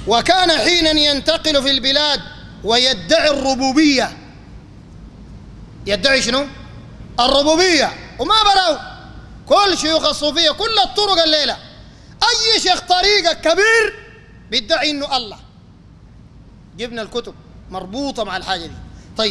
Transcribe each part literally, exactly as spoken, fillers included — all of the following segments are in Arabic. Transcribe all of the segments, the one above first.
وكان حينا ينتقل في البلاد ويدعي الربوبية. يدعي شنو؟ الربوبية. وما بروا كل شيوخ الصوفية كل الطرق الليلة أي شيخ طريقة كبير بيدعي إنه الله. جبنا الكتب مربوطة مع الحاجة دي. طيب،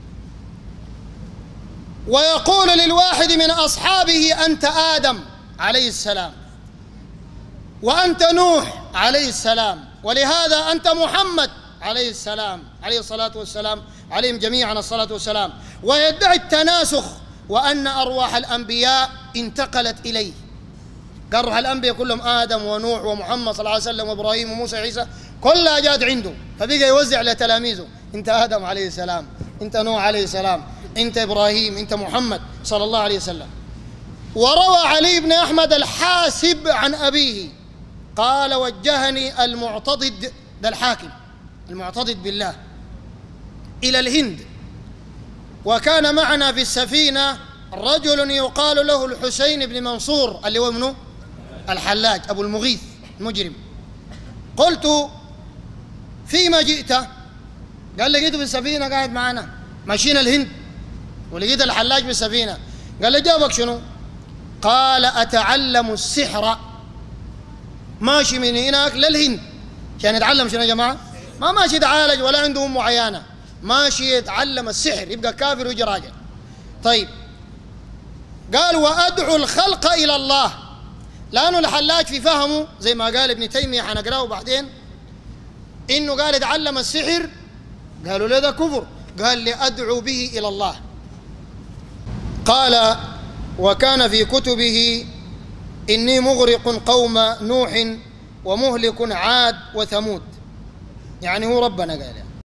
ويقول للواحد من أصحابه أنت آدم عليه السلام، وأنت نوح عليه السلام، ولهذا أنت محمد عليه السلام عليه الصلاة والسلام، عليهم جميعا الصلاة والسلام. ويدعي التناسخ وأن أرواح الأنبياء انتقلت إليه. قال روح الأنبياء كلهم آدم ونوح ومحمد صلى الله عليه وسلم وإبراهيم وموسى وعيسى كلها جات عنده، فبقى يوزع لتلاميذه انت آدم عليه السلام، انت نوح عليه السلام، انت إبراهيم، انت محمد صلى الله عليه وسلم. وروى علي بن أحمد الحاسب عن أبيه قال وجهني المعتضد، ده الحاكم المعتضد بالله، إلى الهند، وكان معنا في السفينة رجل يقال له الحسين بن منصور اللي هو منه الحلاج أبو المغيث المجرم. قلت فيما جئت؟ قال لي جيت بالسفينة قاعد معنا ماشيين الهند ولقيت الحلاج بالسفينة. قال لي جابك شنو؟ قال أتعلم السحر، ماشي من هناك للهند عشان يتعلم شنو يا جماعة؟ ما ماشي يتعالج ولا عنده أم عيانة، ماشي يتعلم السحر يبقى كافر ويجي راجل. طيب، قال وأدعو الخلق إلى الله، لأنه الحلاج في فهمه زي ما قال ابن تيمية حنقراه بعدين إنه قال يتعلم السحر، قالوا له ده كفر، قال لي أدعو به إلى الله. قال وكان في كتبه إني مغرق قوم نوح ومهلك عاد وثمود، يعني هو ربنا قال يعني.